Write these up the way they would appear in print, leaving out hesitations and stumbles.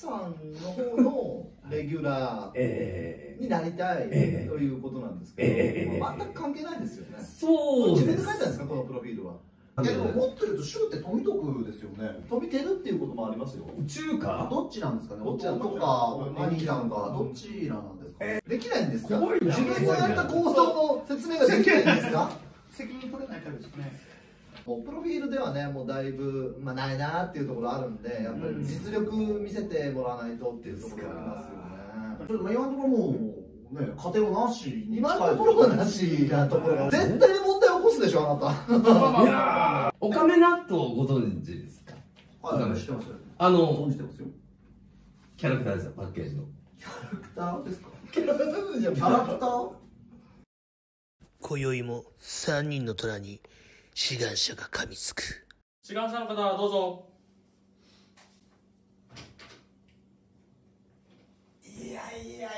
さんの方のレギュラーになりたいということなんですけど、全く関係ないですよね。そう自分で書いたんですか、このプロフィールは。いやでも持ってるとシュって富徳ですよね。富てるっていうこともありますよ。中華どっちなんですかね。弟か兄さんかどっちなんですか。できないんですか。自分がやった行動の説明ができないんですか。責任取れないタイプですかね。プロフィールではね、もうだいぶ、ないなっていうところあるんで、やっぱり実力見せてもらわないとっていうところがありますよね。ちょっと今のところもう、ね、家庭はなしに今のところはなしなところが、絶対に問題を起こすでしょ、あなた。いやー、 おかめ納豆ご存知ですか。 はい、知ってますよ。存じてますよ。 キャラクターですよ、パッケージの。 キャラクターですか。キャラクター今宵も3人の虎に志願者が噛みつく。 志願者の方はどうぞ。 いや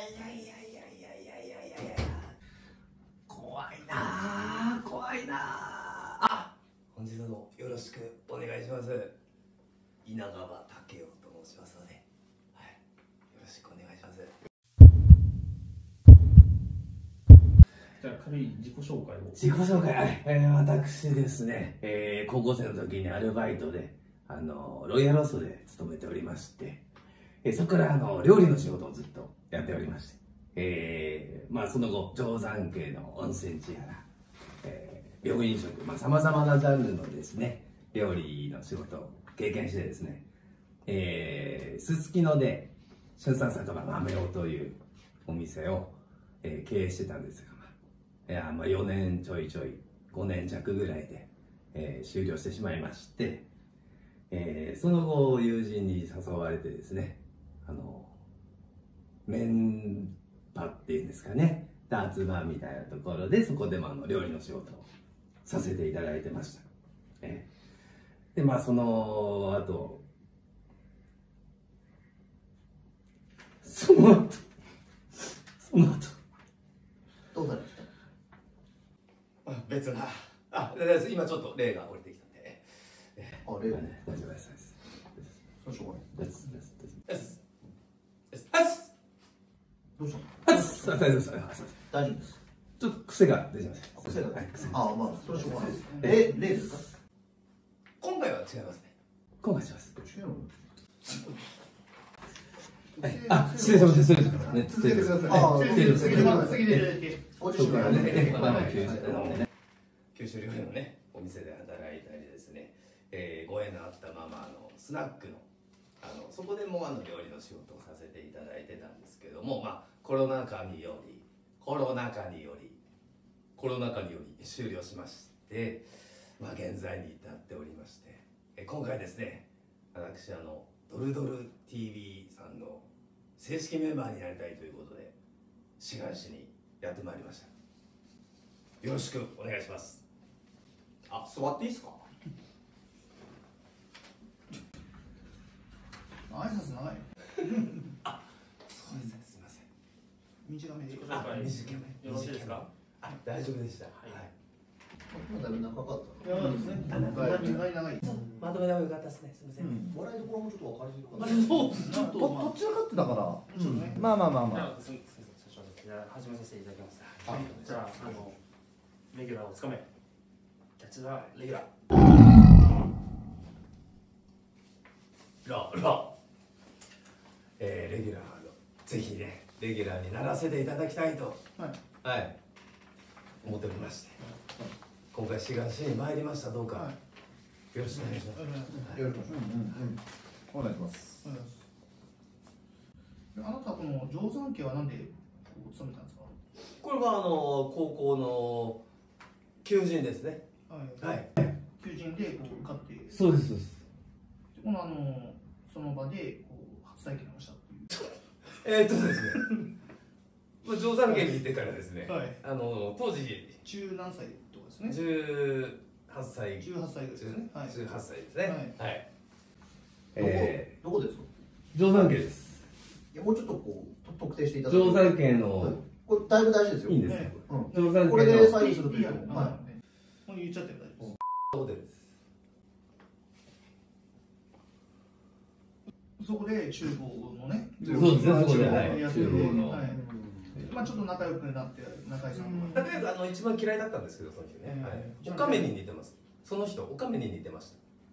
怖いな怖いなあ。本日もよろしくお願いします。稲川武雄と申しますので、はい、よろしくお願いします。 じゃあ軽い自己紹介を。 自己紹介、私ですね、高校生の時にアルバイトでロイヤルホストで勤めておりまして、そこから料理の仕事をずっとやっておりまして、その後定山渓の温泉地やら、病院食、さまざまなジャンルのですね料理の仕事を経験してですね、すすきので春山酒場豆尾というお店を、経営してたんですが、4年ちょいちょい5年弱ぐらいで、終了してしまいまして、その後友人に誘われてですね、メンパっていうんですかね、ダーツバーみたいなところでそこでも料理の仕事をさせていただいてました。でその後どうされました。 別な今ちょっと例が降りてきたんで、 例がね、 大丈夫です。 そうしょうがないです。どうしたの。 大丈夫です。 大丈夫です。 ちょっと癖が出てます。 癖が。それはしょうがないです。例ですか。 今回は違いますね。今回は違います。 違うの。 失礼しました。 続けてください。次でご自身がね、 九州料理のねお店で働いたりですね、ご縁のあったスナックのそこでも料理の仕事をさせていただいてたんですけども、コロナ禍により終了しまして、現在に至っておりまして、今回ですね、私ドルドル TV さんの正式メンバーになりたいということで志願しにやってまいりました。よろしくお願いします。 座っていいですか。挨拶長い。 そうですね、すみません。 短めで。 よろしいですか。 大丈夫でした。 だいぶ長かった。 そうですね。 長い。 まとめた方が良かったですね。すみません。 笑いどころもちょっと分かりにくかった。そうですね。どちらかってだから。まあ。 じゃあ始めさせていただきます。じゃあレギュラーをつかめ。キャッチザレギュラー。 レギュラーぜひねレギュラーにならせていただきたいと思っておりまして、今回志願しに参りました。どうかよろしくお願いします。 お願いします。あなたこの定山渓はなんで勤めたんですか。 これは高校の求人ですね。 求人で受かって。 そうです。 このその場で初体験をしたっていう。 ですね。定山渓に行ってからですね。当時中何歳とかですね。 18歳。 18歳ですね。 18歳ですね。 どこですか。 定山渓です。 いやもうちょっと特定していただいて。 定山渓のこれだいぶ大事ですよ。 いいんですか。 定山渓のこれで左右するという。もう言っちゃってる大丈夫です。 そうです。 そこで厨房のね、 そうですね、そこで、 やってて、 厨房の。 まあちょっと仲良くなって、中井さん例えば一番嫌いだったんですけど、その人ね。おかめに似てます。その人、おかめに似てました。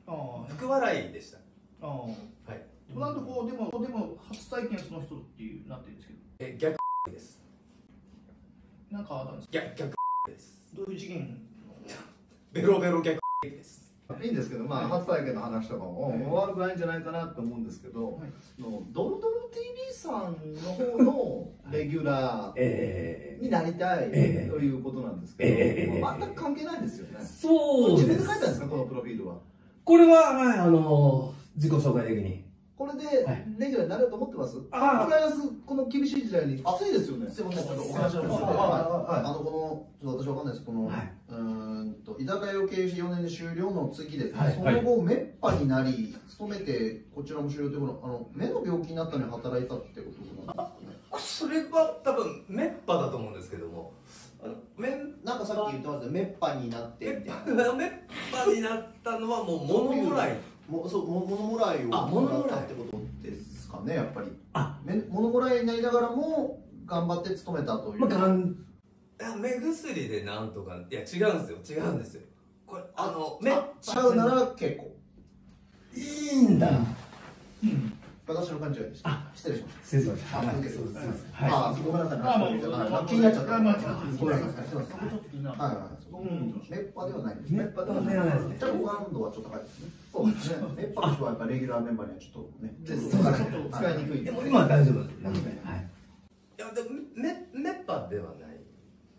福笑いでした。はい。 となるとこうでも初体験その人っていうなってるんですけど。 逆です。 なんかあったんですか。 逆です。 どういう事件？ ベロベロ逆です。 いいんですけど、まあ初体験の話とかも悪くないんじゃないかなと思うんですけど、ドルドル TV さんの方のレギュラーになりたいということなんですけど、全く関係ないですよね。そう自分で書いたんですか、このプロフィールは。 これは自己紹介的に。 これでレギュラーになれると思ってます？フランスこの厳しい時代にきついですよね。 すみません、ちょっとお話なんですけど、ちょっと私わかんないです。この居酒屋を経営し4年で終了の次ですね。その後熱波になり勤めてこちらも終了ということ目の病気になったのに働いたってことなんですかね。 それは多分熱波だと思うんですけども。 なんかさっき言ってましたよ、熱波になってみたいな。 熱波になったのはもう物もらい。 物もらいをもらったってことですかね、やっぱり。物もらいになりながらも頑張って勤めたという。 目薬でなんとか、いや違うんですよ、違うんですよ。これ違うなら結構いいんだ。 私の勘違いでした。失礼しました。 失礼しました。 ごめんなさい。気になっちゃった。ごめんなさい。すみません。熱波ではないです。熱波ではないですね。じゃあご感度はちょっと高いですね。そうですね。熱波の人はやっぱレギュラーメンバーにはちょっとね、使いにくい。 今は大丈夫なので。はい。いやでも熱波ではない。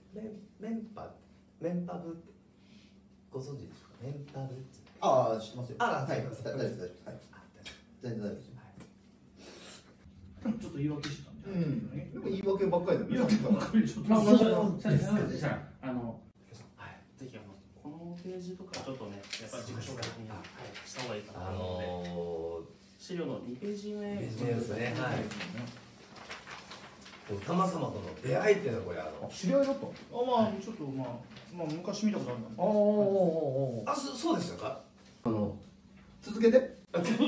メンパブってご存知ですか？メンパブって。 ああ、知ってますよ。 はい、 大丈夫です。全然大丈夫です。 ちょっと言い訳してたんで。でも言い訳ばっかりだよ。 言い訳ばっかりちょっと。ぜひこのページとかちょっとね、やっぱり自己紹介的にした方がいいかなと思うので、資料の2ページ目ですね。はい。タマ様との出会いっていうのはこれ知り合いだった。まあちょっとまあ昔見たことあるんだ。 そうでしたか。 続けて。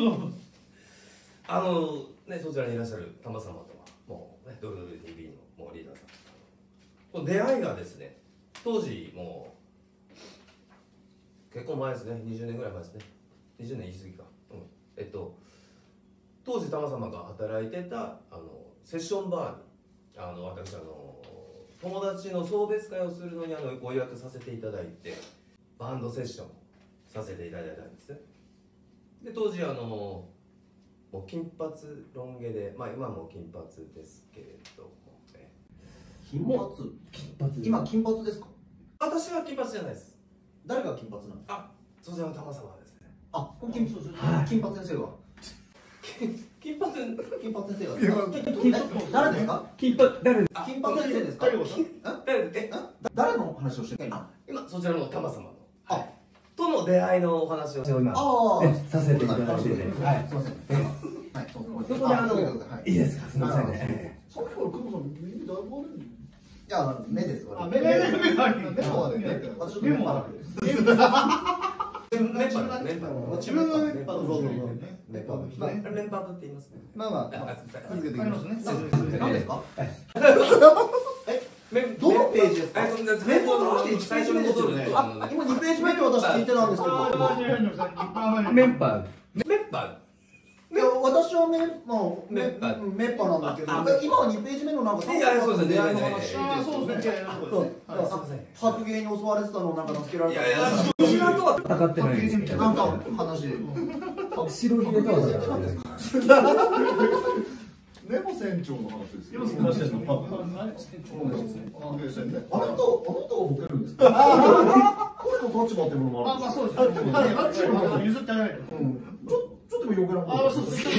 そちらにいらっしゃるタマ様とはもうね、ドルドル TV のもうリーダーさん。この出会いがですね、当時もう結構前ですね、20年ぐらい前ですね。20年言い過ぎか。当時タマ様が働いてたセッションバーに私友達の送別会をするのにご予約させていただいてバンドセッションさせていただいたんですね。で当時もう金髪ロン毛で、まあ今も金髪ですけれども、 金髪今金髪ですか？ 私は金髪じゃないです。 誰が金髪なんですか？ そちらの玉様ですね。 金髪先生は金髪先生が誰ですか？金髪先生ですか？誰の話をしてるの？ 今そちらの玉様のとの出会いのお話を今させていただいてて、すみません。そこでいいですか？すみませんね。 さっきから久保さん耳だいぶ悪い。 いや目です。 目はね。私目も悪い。 メンパブって言いますね。 まあ続けていきますね。何ですか？どのページですか？最初に戻ると今2ページ目って私聞いてたんですけど。 メンパいや私はメッパなんだけど、今は2ページ目のなんか出会いの話。白芸に襲われてたのをなんか助けられた。 こちらとは戦ってないです。 なんか話。 白ひげとは戦ってない。 ネモ船長の話ですよ。あなたがボケるんですか？声の立場ってものもある。そうです。譲ってあげないと。ちょっと余計なこと。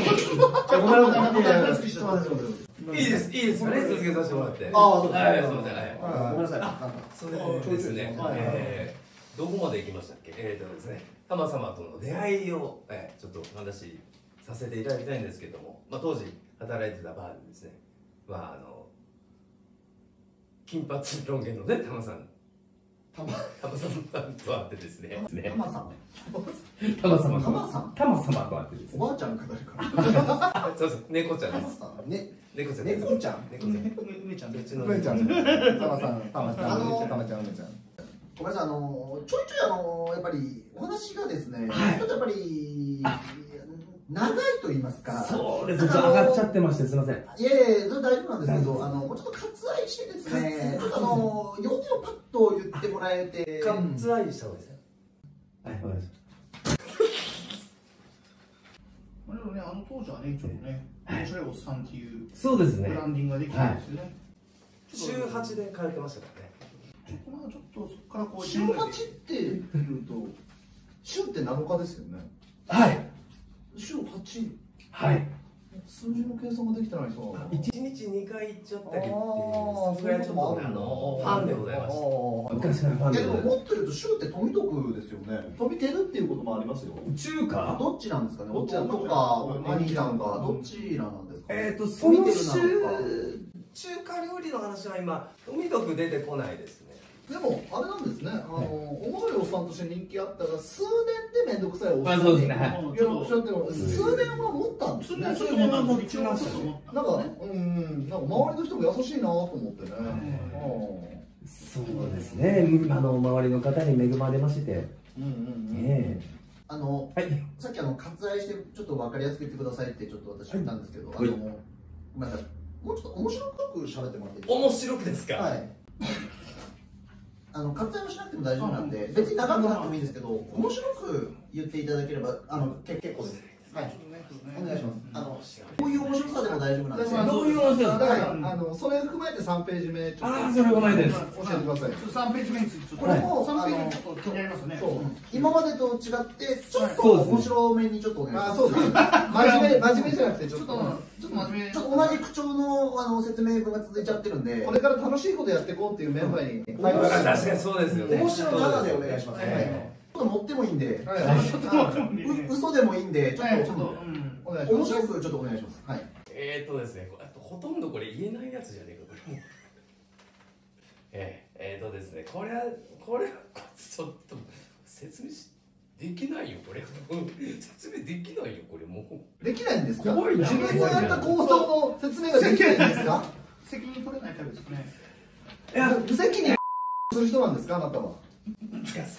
いいですね。続けさせてもらって。 すみません。 ごめんなさい。そうですね。どこまで行きましたっけ？ですね、タマ様との出会いをちょっとお話しさせていただきたいんですけども、当時働いてたバーでですね、金髪ロン毛のねタマさんと会ってですね。 タマさんと会ってですね。 おばあちゃんか誰か。 そうそう、猫ちゃんです。猫ちゃん。猫ちゃん。 梅ちゃん。 梅ちゃん。たまさん、たまちゃん、たまちゃん、梅ちゃん。 ごめんなさい、ちょいちょいやっぱりお話がですね、ちょっとやっぱり長いと言いますか。 そうです。上がっちゃってまして、すみません。 いえいえ、それ大丈夫なんですけど、もうちょっと割愛してですね、ちょっと要点をパッと言ってもらえて。 割愛した方がいいですよ。はい、わかりました。 でもね、当時はね、ちょっとね、面白いおっさんっていうそうですね。 ブランディングができたんですよね。 週8で通ってましたからね。 まあちょっとそこからこう週8っていうと、週って7日ですよね。 はい。 週8。 はい。 数字の計算ができてないそうな。 1日2回行っちゃったりっていう、それはちょっとね、ファンでございました。昔からファンで。 でも持ってると週って富徳ですよね。 富てるっていうこともありますよ。 中華？ どっちなんですかね。 どっちなんですか。 兄さんかどっちなんですか。 その中華料理の話は今富徳出てこないですね。 でもあれなんですね。おもろいおっさんとして人気あったら数年で面倒くさいおっさんにやらっしゃっても数年は持ったんですね。 数年は持ちましたね。なんか周りの人も優しいなと思ってね。 そうですね。周りの方に恵まれまして。 さっき割愛してちょっと分かりやすく言ってくださいってちょっと私言ったんですけど、ごめんなさい。もうちょっと面白く喋ってもらっていいですか。 面白くですか。はい。 割愛をしなくても大丈夫なんで、別に長くなってもいいんですけど、面白く言っていただければ結構です。はい。お願いします。こういう面白さでも大丈夫なんです。 どういう面白さ？ それ踏まえて3ページ目ちょっと。 ああ、それ踏まえてです。 教えてください。 3ページ目についてこれも 3ページ目気になりますね。 今までと違ってちょっと面白めにちょっとお願いします。 そうです。真面目じゃなくてちょっと真面目。ちょっと同じ口調の説明文が続いちゃってるんで、 これから楽しいことやっていこうっていうメンバーに。 確かにそうですよね。 面白い7でお願いします。ちょっと持ってもいいんで、嘘でもいいんで、ちょっと面白くちょっとお願いします。はい。 ですね、ほとんどこれ言えないやつじゃねえかこれ。ですね、これはちょっと説明できないよこれ。説明できないよこれもう。 できないんですか。自分がやった構造の説明ができないんですか。 責任取れないタイプですかね。 いや、無責任する人なんですかあなたは。 いや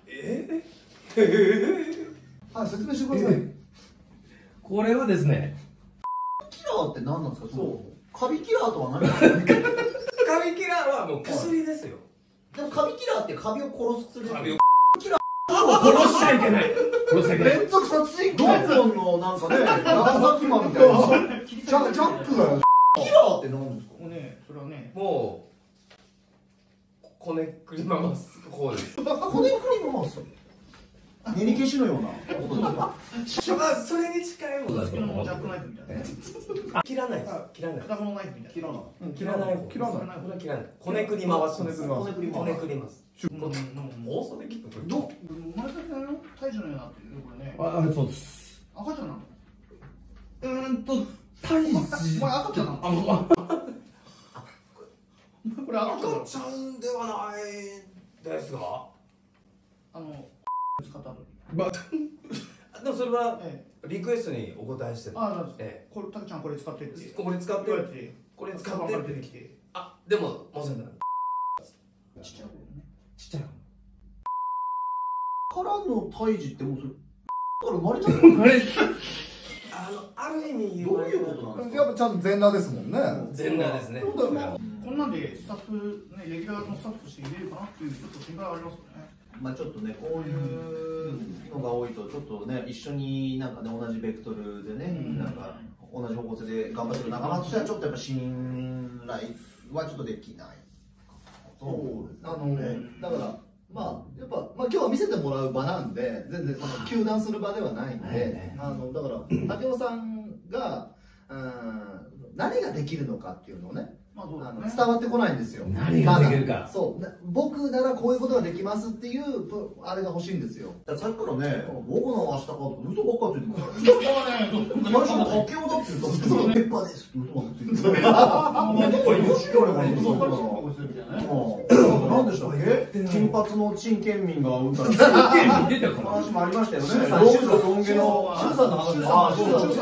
説明してください。 これはですね、 キラーって何なんですか。カビキラーとは何ですか。 カビキラーはもう薬ですよ。 でもカビキラーってカビを殺す薬です。カビを殺しちゃいけない。 連続殺人鬼ドンのなんかね、長崎マンみたいなジャックがよ。 キラーって何ですか。 それはね、 もうこねくり回す方です。 こねくり回す。練り消しのような。 それに近いものだと思う。 ジャックナイフみたいな。 切らない。 片方のナイフみたいな。 切らない。こねくり回す。こねくります。放送できるの。 どう？生まれたての胎児のようなっていうこれね。 そうです。 赤ちゃんなの？ 胎児。 お前赤ちゃんなの？これ赤ちゃんではないですが。 使った後に。でもそれはリクエストにお答えしてる。 これタケちゃんこれ使ってって。 これ使って。これ使って出てきて。 でも申し訳ない。 ちっちゃい方ね。 ちっちゃい方。からの胎児ってもうそれから生まれちゃったある意味どういうことなんですか。 やっぱちゃんと全裸ですもんね。 全裸ですね。 こんなんでスタッフねレギュラーのスタッフとして入れるかなっていうちょっと心配はありますよね。 ちょっとねこういうのが多いとちょっとね一緒になんかね同じベクトルでねなんか同じ方向性で頑張ってる仲間としてはちょっとやっぱ信頼はちょっとできない。 そうです。だからやっぱ今日は見せてもらう場なんで全然その糾弾する場ではないんで、だから武雄さんが何ができるのかっていうのをね。伝わってこないんですよ。 何ができるか。 僕ならこういうことができますっていうあれが欲しいんですよ。 さっきからね、僕の明日かと嘘ばっかついてます。嘘はね、最初の竹雄だって言ったんですけど、ペッパーですって嘘ばっかついてます。なんででしたっけ？金髪の陳建民がうんたら出てる話もありましたよね。 ロン毛のシュウさんの話です。あ、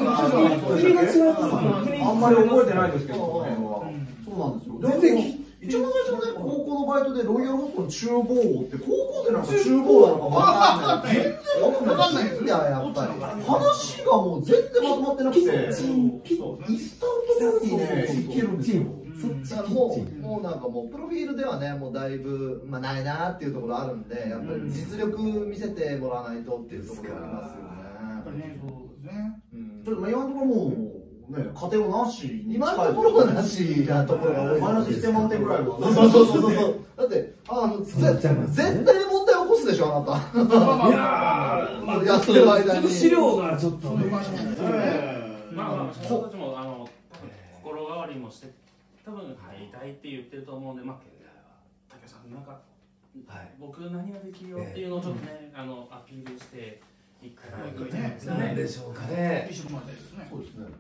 あんまり覚えてないですけど、その辺は。そうなんですよ。全然一番最初のね、高校のバイトでロイヤルホストの厨房って高校生なんか厨房なのか分かんない。全然分かんないですよ。やっぱり話がもう全然まとまってなくて、一旦ところにね、いけるんですよ。 もうなんかもうプロフィールではね、もうだいぶまあないなっていうところあるんで、やっぱり実力見せてもらわないとっていうところがありますよね。やっぱりね、そうですね。ちょっと今のところもう。ね、家庭なし今のところはなしなところが多い。 マイナス1000万点ぐらいは。 そう。だって、絶対に問題起こすでしょ、あなた。やってる間に。 資料がちょっとね。 まあ、人たちも、心変わりもして、多分、入りたいって言ってると思うんで、まあ、武さん、なんか、僕何ができるよっていうのをちょっとね、アピールして、一回なんでしょうかね。 そうですね。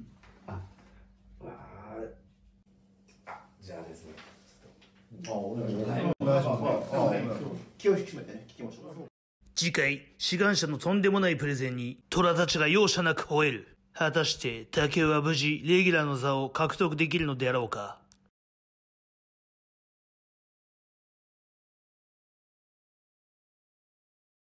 じゃあですね。 お願いします。気を引き締めてね、聞きましょう。 次回、志願者のとんでもないプレゼンに虎たちが容赦なく吠える。果たして竹は無事レギュラーの座を獲得できるのであろうか。